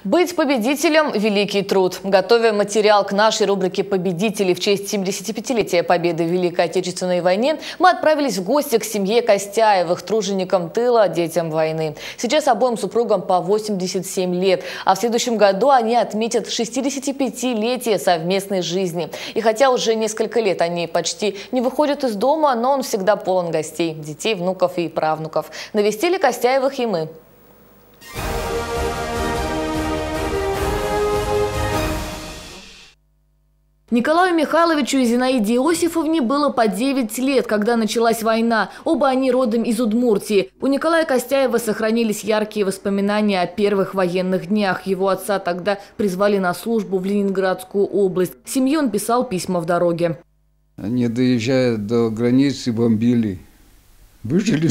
Быть победителем – великий труд. Готовя материал к нашей рубрике «Победители» в честь 75-летия победы в Великой Отечественной войне, мы отправились в гости к семье Костяевых, труженикам тыла, детям войны. Сейчас обоим супругам по 87 лет, а в следующем году они отметят 65-летие совместной жизни. И хотя уже несколько лет они почти не выходят из дома, но он всегда полон гостей – детей, внуков и правнуков. Навестили Костяевых и мы. Николаю Михайловичу и Зинаиде Иосифовне было по 9 лет, когда началась война. Оба они родом из Удмуртии. У Николая Костяева сохранились яркие воспоминания о первых военных днях. Его отца тогда призвали на службу в Ленинградскую область. Семье он писал письма в дороге. Они, доезжая до границы, бомбили. Выжили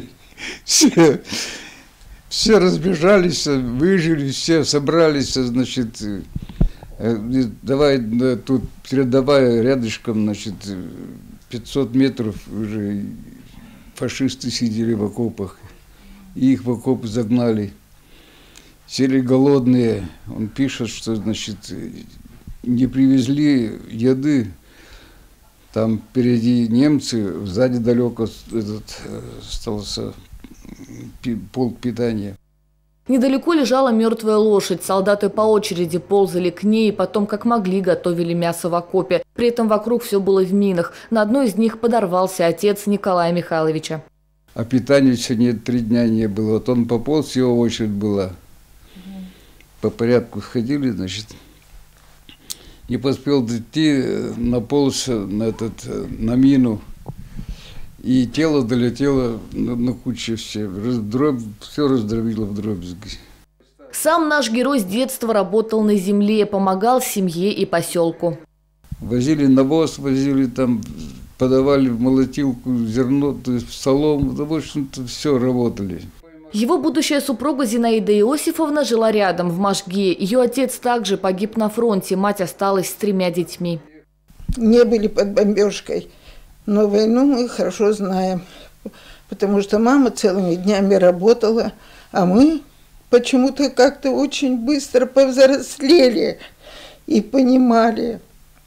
все разбежались, выжили все, собрались, значит... Давай тут передавая рядышком, значит, 500 метров уже фашисты сидели в окопах. И их в окопы загнали. Сели голодные. Он пишет, что, значит, не привезли еды. Там впереди немцы, сзади далеко остался полк питания. Недалеко лежала мертвая лошадь. Солдаты по очереди ползали к ней и потом, как могли, готовили мясо в окопе. При этом вокруг все было в минах. На одной из них подорвался отец Николая Михайловича. А питания сегодня 3 дня не было. Вот он пополз, его очередь была. По порядку сходили, значит. Не поспел дойти, наполз на мину. И тело долетело на кучу все раздробило вдребезги. Сам наш герой с детства работал на земле, помогал семье и поселку. Возили навоз, возили там, подавали в молотилку зерно, то есть солому, да, в общем-то, все работали. Его будущая супруга Зинаида Иосифовна жила рядом, в Можге. Ее отец также погиб на фронте, мать осталась с 3 детьми. Не были под бомбежкой. Но войну мы хорошо знаем, потому что мама целыми днями работала, а мы почему-то как-то очень быстро повзрослели и понимали,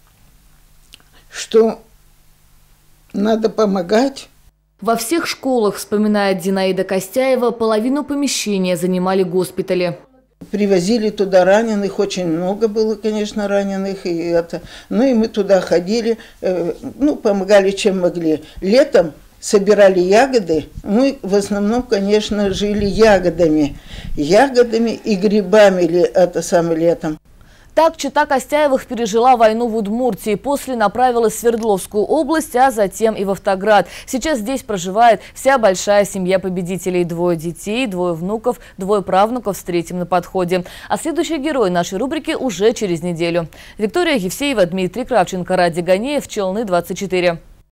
что надо помогать. Во всех школах, вспоминает Зинаида Костяева, половину помещения занимали госпитали. Привозили туда раненых, очень много было, конечно, раненых. Ну и мы туда ходили, помогали чем могли. Летом собирали ягоды, мы в основном, конечно, жили ягодами и грибами летом. Так чета Костяевых пережила войну в Удмуртии. После направилась в Свердловскую область, а затем и в Автоград. Сейчас здесь проживает вся большая семья победителей. 2 детей, 2 внуков, 2 правнуков с 3-м на подходе. А следующий герой нашей рубрики уже через неделю. Виктория Евсеева, Дмитрий Кравченко, Ради Ганеев, Челны 24.